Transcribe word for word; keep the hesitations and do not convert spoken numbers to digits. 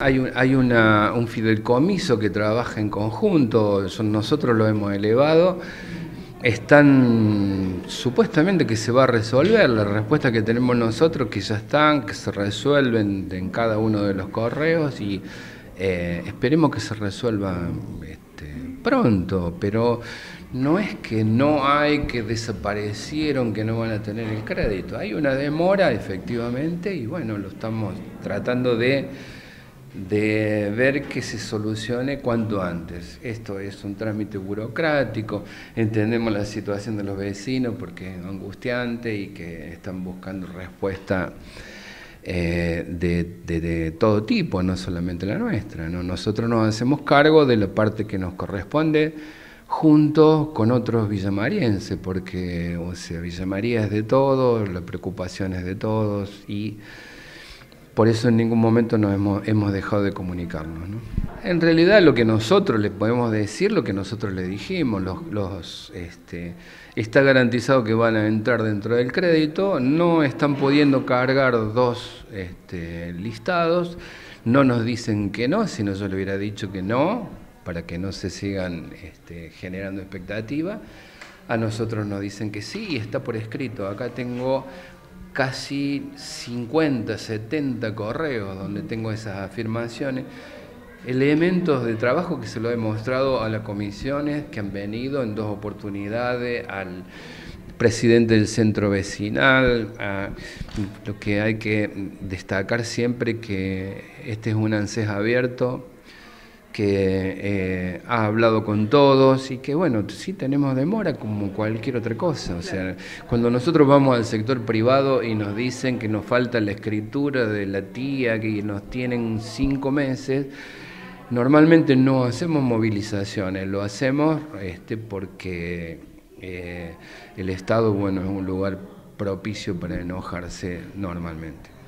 Hay, un, hay una, un fideicomiso que trabaja en conjunto, nosotros lo hemos elevado, están supuestamente que se va a resolver, la respuesta que tenemos nosotros que ya están, que se resuelven en cada uno de los correos y eh, esperemos que se resuelva este, pronto, pero no es que no hay, que desaparecieron, que no van a tener el crédito, hay una demora efectivamente y bueno, lo estamos tratando de de ver que se solucione cuanto antes. Esto es un trámite burocrático, entendemos la situación de los vecinos porque es angustiante y que están buscando respuesta eh, de, de, de todo tipo, no solamente la nuestra, ¿no? Nosotros nos hacemos cargo de la parte que nos corresponde junto con otros villamarienses, porque o sea, Villa María es de todos, la preocupación es de todos y por eso en ningún momento nos hemos, hemos dejado de comunicarnos, ¿no? En realidad lo que nosotros le podemos decir, lo que nosotros le dijimos, los, los, este, está garantizado que van a entrar dentro del crédito, no están pudiendo cargar dos este, listados, no nos dicen que no, si no yo le hubiera dicho que no, para que no se sigan este, generando expectativas. A nosotros nos dicen que sí y está por escrito. Acá tengo casi cincuenta, setenta correos donde tengo esas afirmaciones, elementos de trabajo que se lo he mostrado a las comisiones que han venido en dos oportunidades, al presidente del centro vecinal, a lo que hay que destacar siempre que este es un ANSES abierto, que eh, ha hablado con todos y que bueno, sí tenemos demora como cualquier otra cosa, o sea, cuando nosotros vamos al sector privado y nos dicen que nos falta la escritura de la tía, que nos tienen cinco meses, normalmente no hacemos movilizaciones, lo hacemos este, porque eh, el Estado, bueno, es un lugar propicio para enojarse normalmente.